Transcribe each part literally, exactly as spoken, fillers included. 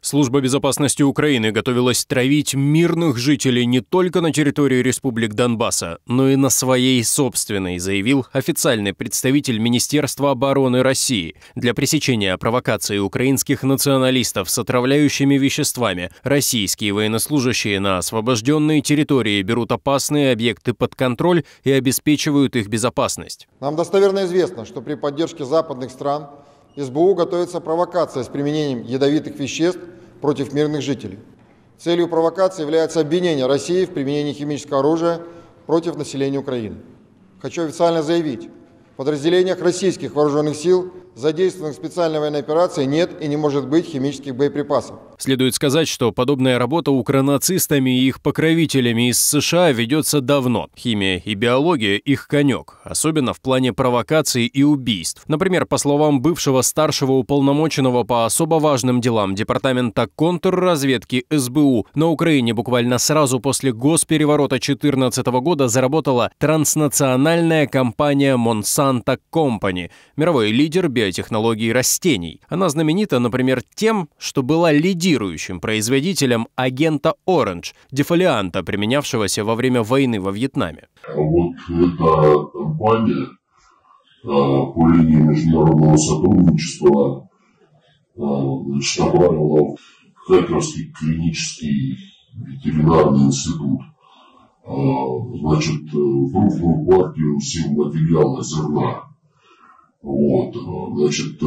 Служба безопасности Украины готовилась травить мирных жителей не только на территории республик Донбасса, но и на своей собственной, заявил официальный представитель Министерства обороны России. Для пресечения провокации украинских националистов с отравляющими веществами российские военнослужащие на освобожденные территории берут опасные объекты под контроль и обеспечивают их безопасность. Нам достоверно известно, что при поддержке западных стран СБУ готовится провокация с применением ядовитых веществ против мирных жителей. Целью провокации является обвинение России в применении химического оружия против населения Украины. Хочу официально заявить, в подразделениях российских вооруженных сил, задействованных в специальной военной операции, нет и не может быть химических боеприпасов. Следует сказать, что подобная работа укронацистами и их покровителями из США ведется давно. Химия и биология – их конек, особенно в плане провокаций и убийств. Например, по словам бывшего старшего уполномоченного по особо важным делам Департамента контрразведки СБУ, на Украине буквально сразу после госпереворота две тысячи четырнадцатого года заработала транснациональная компания Monsanto Company, мировой лидер биотехнологий растений. Она знаменита, например, тем, что была лидером производителем агента Orange, дефолианта, применявшегося во время войны во Вьетнаме. Вот эта компания по линии международного сотрудничества значит, направила в Харьковский клинический ветеринарный институт значит, крупную партию силматериала зерна. Вот, значит,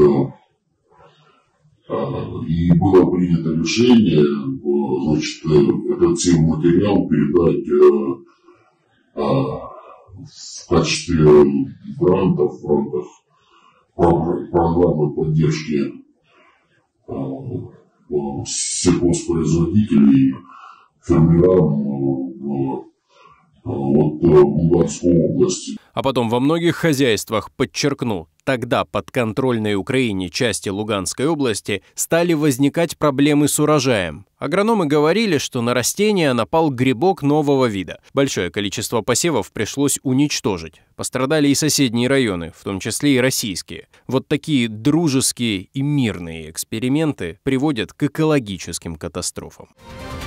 и было принято решение, значит, этот материал передать в качестве грантов в рамках программы поддержки сельхозпроизводителей фермерам вот Луганской области. А потом во многих хозяйствах, подчеркну, тогда подконтрольной Украине части Луганской области стали возникать проблемы с урожаем. Агрономы говорили, что на растения напал грибок нового вида. Большое количество посевов пришлось уничтожить. Пострадали и соседние районы, в том числе и российские. Вот такие дружеские и мирные эксперименты приводят к экологическим катастрофам.